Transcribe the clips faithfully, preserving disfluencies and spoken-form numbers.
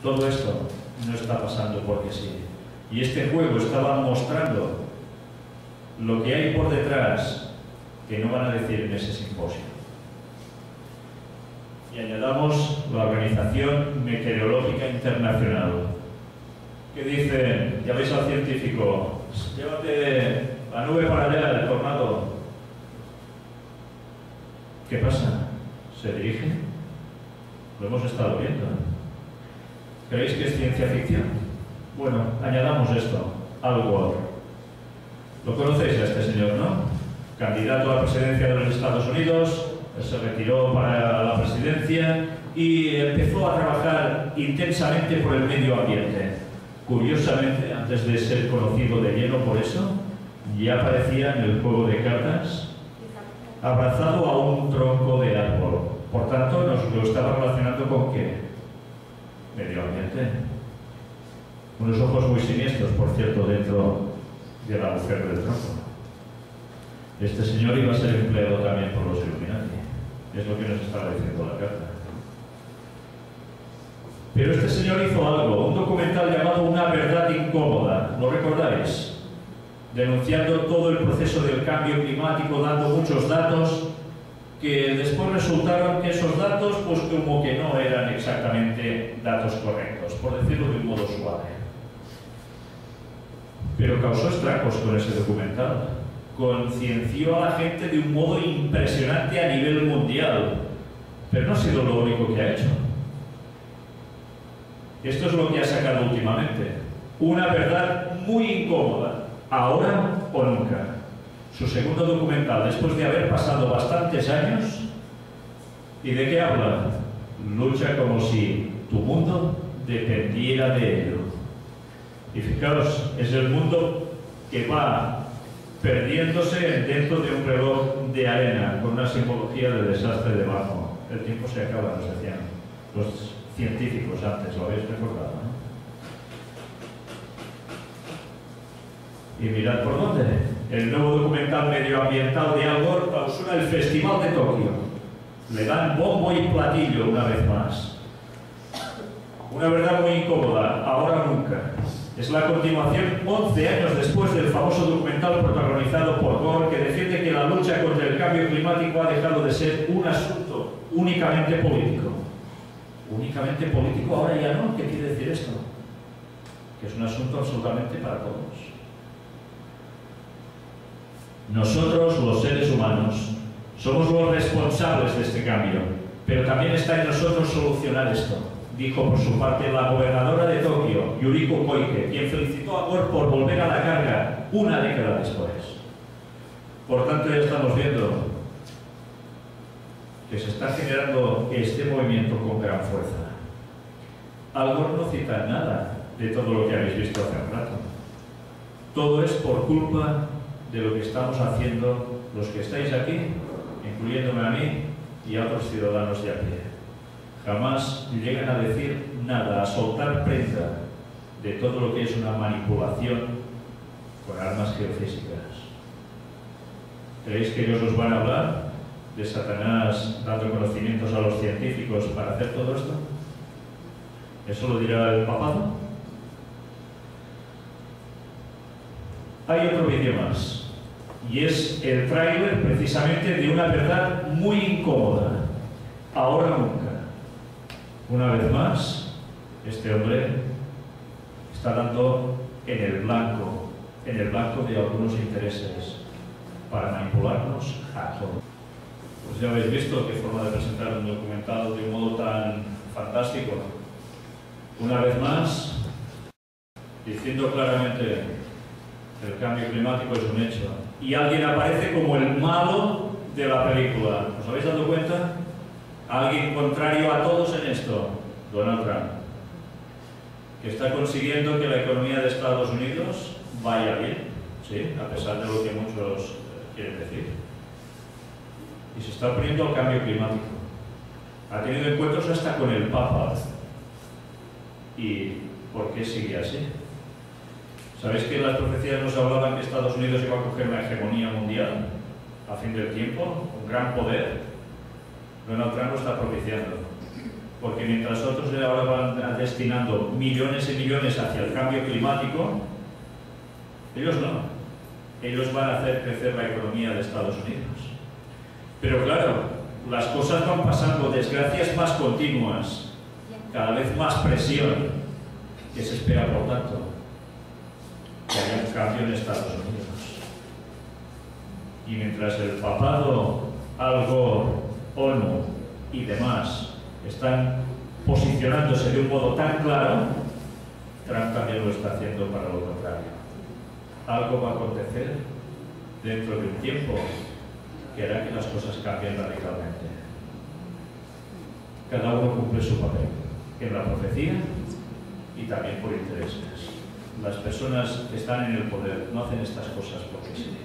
Todo esto no está pasando porque sí. Y este juego estaba mostrando lo que hay por detrás que no van a decir en ese simposio. Y añadamos la Organización Meteorológica Internacional, que dice, ya veis al científico, llévate la nube para allá, el tornado. ¿Qué pasa? ¿Se dirige? Lo hemos estado viendo. ¿Creéis que es ciencia ficción? Bueno, añadamos esto, Al Gore. Lo conocéis a este señor, ¿no? Candidato a la presidencia de los Estados Unidos, se retiró para la presidencia y empezó a trabajar intensamente por el medio ambiente. Curiosamente, antes de ser conocido de lleno por eso, ya aparecía en el juego de cartas abrazado a un tronco de árbol. Por tanto, nos lo estaba relacionando con ¿qué? Medio ambiente. Unos ojos muy siniestros, por cierto, dentro del agujero del tronco. Este señor iba a ser empleado también por los Illuminati. Es lo que nos estaba diciendo la carta. Pero este señor hizo algo, un documental llamado Una verdad incómoda. ¿Lo recordáis? Denunciando todo el proceso del cambio climático, dando muchos datos que después resultaron que esos datos, pues como que no eran exactamente datos correctos, por decirlo de un modo suave. Pero causó estragos con ese documental. Concienció a la gente de un modo impresionante a nivel mundial. Pero no ha sido lo único que ha hecho. Esto es lo que ha sacado últimamente. Una verdad muy incómoda. Ahora o nunca. Su segundo documental, después de haber pasado bastantes años. ¿Y de qué habla? Lucha como si tu mundo dependiera de ello. Y fijaos, es el mundo que va perdiéndose dentro de un reloj de arena, con una simbología de desastre debajo. El tiempo se acaba, nos decían los científicos antes, lo habéis recordado, ¿no? Y mirad por dónde. El nuevo documental medioambiental de Al Gore clausura el Festival de Tokio. Le dan bombo y platillo una vez más. Una verdad muy incómoda, ahora o nunca. Es la continuación, once años después del famoso documental protagonizado por Gore, que defiende que la lucha contra el cambio climático ha dejado de ser un asunto únicamente político. Únicamente político, ahora ya no. ¿Qué quiere decir esto? Que es un asunto absolutamente para todos. Nosotros, los seres humanos, somos los responsables de este cambio, pero también está en nosotros solucionar esto, dijo por su parte la gobernadora de Tokio, Yuriko Koike, quien felicitó a Gore por volver a la carga una década después. Por tanto, ya estamos viendo que se está generando este movimiento con gran fuerza. Al Gore no cita nada de todo lo que habéis visto hace un rato. Todo es por culpa de lo que estamos haciendo los que estáis aquí, incluyéndome a mí y a otros ciudadanos de a pie. Jamás llegan a decir nada, a soltar prenda de todo lo que es una manipulación con armas geofísicas. ¿Creéis que ellos os van a hablar de Satanás dando conocimientos a los científicos para hacer todo esto? ¿Eso lo dirá el papado? Hay otro vídeo más. Y es el tráiler precisamente de una verdad muy incómoda. Ahora o nunca. Una vez más, este hombre está dando en el blanco, en el blanco de algunos intereses para manipularnos a todos. Pues ya habéis visto qué forma de presentar un documental de un modo tan fantástico. Una vez más, diciendo claramente que el cambio climático es un hecho. Y alguien aparece como el malo de la película. ¿Os habéis dado cuenta? Alguien contrario a todos en esto, Donald Trump, que está consiguiendo que la economía de Estados Unidos vaya bien, sí, a pesar de lo que muchos quieren decir. Y se está oponiendo al cambio climático. Ha tenido encuentros hasta con el Papa. ¿Y por qué sigue así? ¿Sabéis que las profecías nos hablaban que Estados Unidos iba a coger una hegemonía mundial a fin del tiempo, un gran poder? Donald Trump lo está propiciando. Porque mientras otros le hablaban de destinando millones y millones hacia el cambio climático, ellos no. Ellos van a hacer crecer la economía de Estados Unidos. Pero claro, las cosas van pasando, desgracias más continuas, cada vez más presión, que se espera, por tanto, que haya un cambio en Estados Unidos. Y mientras el papado, Al Gore, ONU y demás están posicionándose de un modo tan claro, Trump también lo está haciendo para lo contrario. Algo va a acontecer dentro de un tiempo que hará que las cosas cambien radicalmente. Cada uno cumple su papel en la profecía y también por intereses. Las personas que están en el poder no hacen estas cosas porque sí.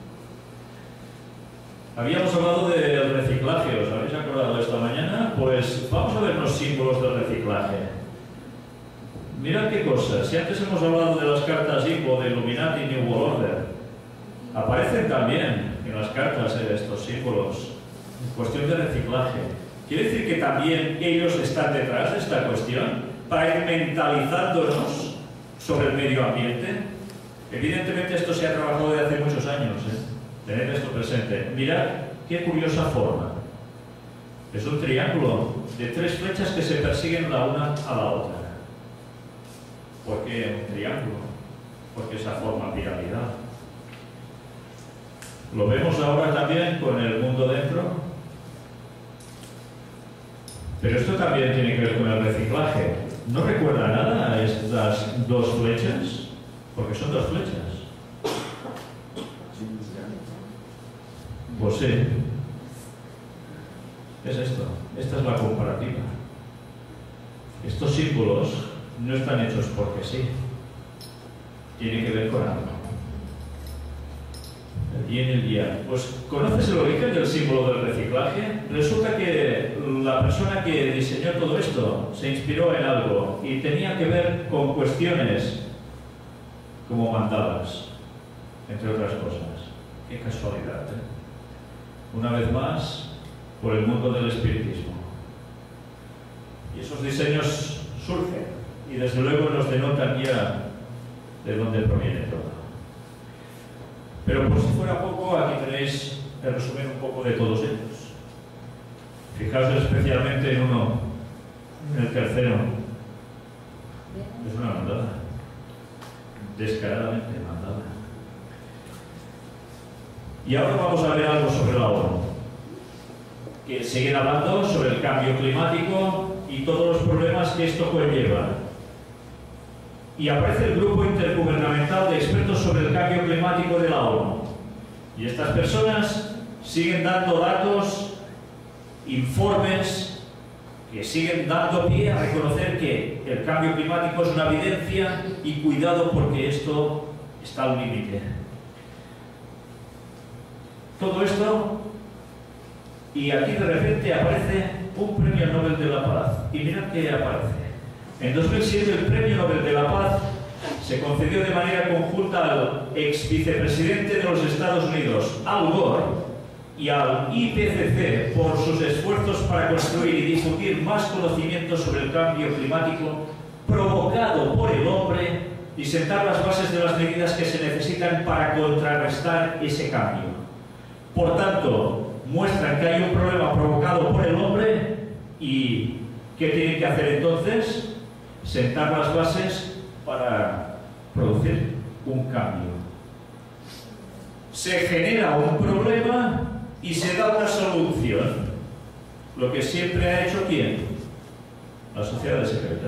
Habíamos hablado del reciclaje, ¿os habéis acordado esta mañana? Pues vamos a ver los símbolos del reciclaje. Mirad qué cosas. Si antes hemos hablado de las cartas I P O, de Illuminati y New World Order, aparecen también en las cartas eh, estos símbolos. Cuestión de reciclaje. ¿Quiere decir que también ellos están detrás de esta cuestión para ir mentalizándonos sobre el medio ambiente? Evidentemente esto se ha trabajado desde hace muchos años. ¿eh? Tened esto presente. Mirad qué curiosa forma. Es un triángulo de tres flechas que se persiguen la una a la otra. ¿Por qué un triángulo? Porque esa forma piralidad. Lo vemos ahora también con el mundo dentro. Pero esto también tiene que ver con el reciclaje. ¿No recuerda nada a estas dos flechas? Porque son dos flechas. Pues sí. Es esto. Esta es la comparativa. Estos símbolos no están hechos porque sí. Tiene que ver con algo. El yin y el yang. Pues, ¿conoces el origen del símbolo del reciclaje? Resulta que la persona que diseñó todo esto se inspiró en algo y tenía que ver con cuestiones como mandalas, entre otras cosas. Qué casualidad, ¿eh? Una vez más, por el mundo del espiritismo. Y esos diseños surgen y desde luego nos denotan ya de dónde proviene todo. Pero por si fuera poco, aquí tenéis el resumen un poco de todos ellos. Fijaos especialmente en uno, en el tercero. Es una mandada. Descaradamente mandada. Y ahora vamos a ver algo sobre la ONU. Que siguen hablando sobre el cambio climático y todos los problemas que esto conlleva. Y aparece el grupo intergubernamental de expertos sobre el cambio climático de la ONU. Y estas personas siguen dando datos, informes, que siguen dando pie a reconocer que el cambio climático es una evidencia y cuidado porque esto está al límite. Todo esto, y aquí de repente aparece un premio Nobel de la Paz. Y mirad qué aparece. En dos mil siete el Premio Nobel de la Paz se concedió de manera conjunta al ex vicepresidente de los Estados Unidos, Al Gore, y al I P C C por sus esfuerzos para construir y difundir más conocimientos sobre el cambio climático provocado por el hombre y sentar las bases de las medidas que se necesitan para contrarrestar ese cambio. Por tanto, muestran que hay un problema provocado por el hombre y ¿qué tienen que hacer entonces? Sentar las bases para producir un cambio. Se genera un problema y se da una solución. Lo que siempre ha hecho ¿quién? La sociedad de secretas.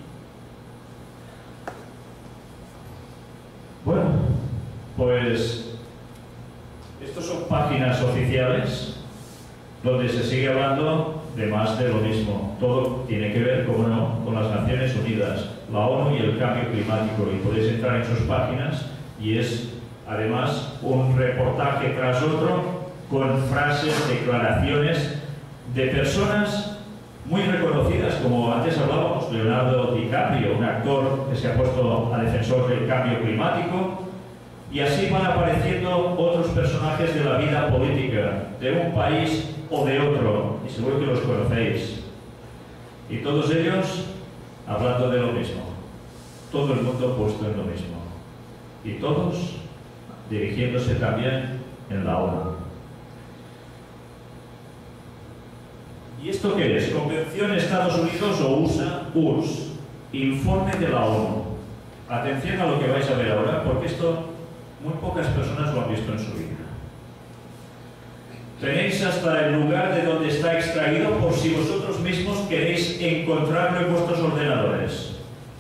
Bueno, pues estos son páginas oficiales donde se sigue hablando de más de lo mismo. Todo tiene que ver, como no, con las Naciones Unidas, la ONU y el cambio climático. Y podéis entrar en sus páginas y es, además, un reportaje tras otro con frases, declaraciones de personas muy reconocidas, como antes hablábamos, Leonardo DiCaprio, un actor que se ha puesto a defensor del cambio climático, y así van apareciendo otros personajes de la vida política, de un país o de otro, y seguro que los conocéis. Y todos ellos hablando de lo mismo. Todo el mundo puesto en lo mismo. Y todos dirigiéndose también en la ONU. ¿Y esto qué es? Convención Estados Unidos o U S A, U R S S, informe de la ONU. Atención a lo que vais a ver ahora, porque esto muy pocas personas lo han visto en su vida. Tenéis hasta el lugar de donde está extraído por si vosotros mismos queréis encontrarlo en vuestros ordenadores.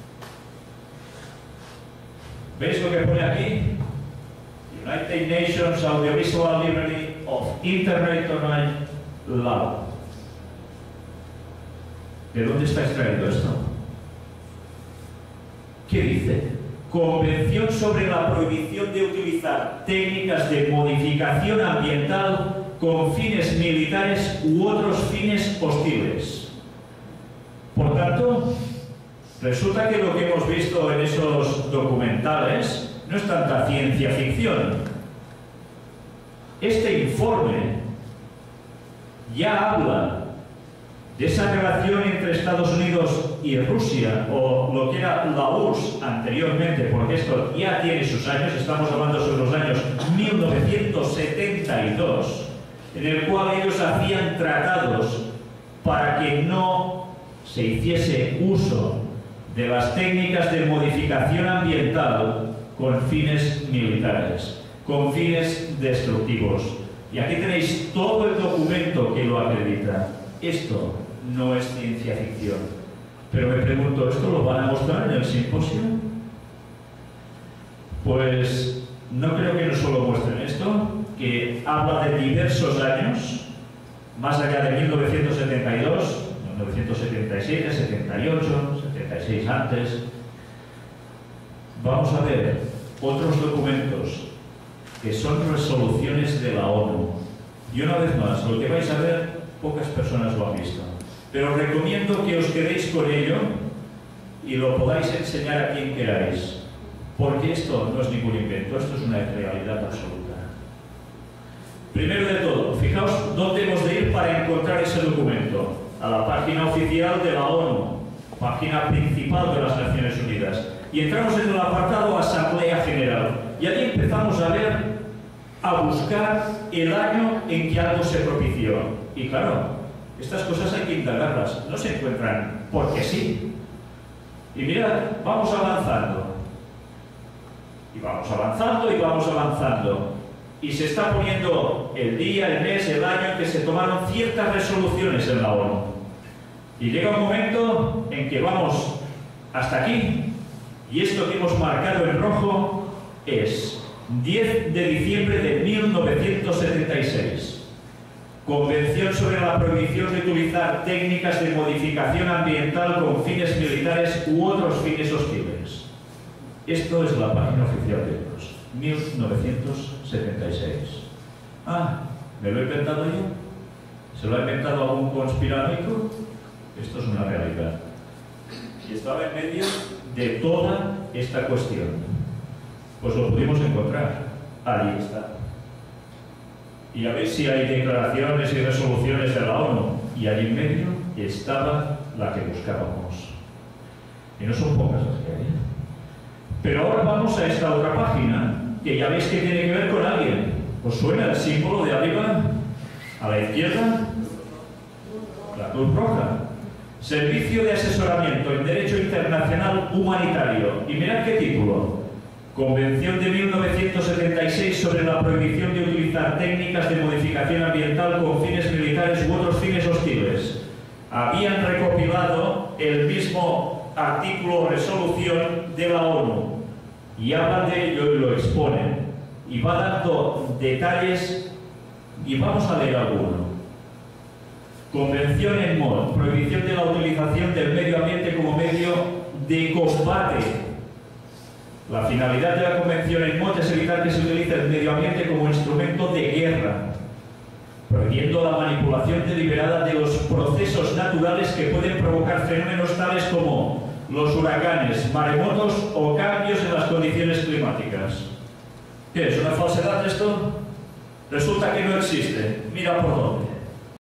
¿Veis lo que pone aquí? United Nations Audiovisual Liberty of International Law. ¿De dónde está extraído esto? ¿Qué dice? Convención sobre la prohibición de utilizar técnicas de modificación ambiental con fines militares u otros fines hostiles. Por tanto, resulta que lo que hemos visto en esos documentales no es tanta ciencia ficción. Este informe ya habla de esa relación entre Estados Unidos y Rusia, o lo que era la U R S S anteriormente, porque esto ya tiene sus años, estamos hablando sobre los años mil novecientos setenta y dos, en el cual ellos hacían tratados para que no se hiciese uso de las técnicas de modificación ambiental con fines militares, con fines destructivos. Y aquí tenéis todo el documento que lo acredita. Esto no es ciencia ficción. Pero me pregunto, ¿esto lo van a mostrar en el simposio? Pues no creo que no solo muestren esto, que habla de diversos años, más allá de mil novecientos setenta y dos, mil novecientos setenta y siete, setenta y ocho, setenta y seis antes. Vamos a ver otros documentos que son resoluciones de la ONU. Y una vez más, lo que vais a ver, pocas personas lo han visto. Pero recomiendo que os quedéis con ello y lo podáis enseñar a quien queráis. Porque esto no es ningún invento, esto es una realidad absoluta. Primero de todo, fijaos dónde hemos de ir para encontrar ese documento. A la página oficial de la ONU, página principal de las Naciones Unidas. Y entramos en el apartado Asamblea General. Y allí empezamos a ver, a buscar el año en que algo se propició. Y claro, estas cosas hay que indagarlas, no se encuentran porque sí. Y mirad, vamos avanzando. Y vamos avanzando y vamos avanzando. Y se está poniendo el día, el mes, el año en que se tomaron ciertas resoluciones en la ONU. Y llega un momento en que vamos hasta aquí. Y esto que hemos marcado en rojo es diez de diciembre de mil novecientos setenta y seis. Convención sobre la prohibición de utilizar técnicas de modificación ambiental con fines militares u otros fines hostiles. Esto es la página oficial de ellos, mil novecientos setenta y seis. Ah, ¿me lo he inventado yo? ¿Se lo ha inventado algún conspiranoico? Esto es una realidad. Y estaba en medio de toda esta cuestión. Pues lo pudimos encontrar. Allí está. Y a ver si hay declaraciones y resoluciones de la ONU. Y allí en medio estaba la que buscábamos. Y no son pocas las que hay. Pero ahora vamos a esta otra página, que ya veis que tiene que ver con alguien. ¿Os suena el símbolo de arriba? A la izquierda, la Cruz Roja. Servicio de Asesoramiento en Derecho Internacional Humanitario. Y mirad qué título. Convención de mil novecientos setenta y seis sobre la prohibición de utilizar técnicas de modificación ambiental con fines militares u otros fines hostiles. Habían recopilado el mismo artículo o resolución de la ONU y hablan de ello y lo exponen. Y va dando detalles y vamos a leer alguno. Convención en M O D, prohibición de la utilización del medio ambiente como medio de combate. La finalidad de la Convención en M O D es evitar que se utilice el medio ambiente como instrumento de guerra, prohibiendo la manipulación deliberada de los procesos naturales que pueden provocar fenómenos tales como los huracanes, maremotos o cambios en las condiciones climáticas. ¿Qué es? ¿Una falsedad esto? Resulta que no existe. Mira por dónde.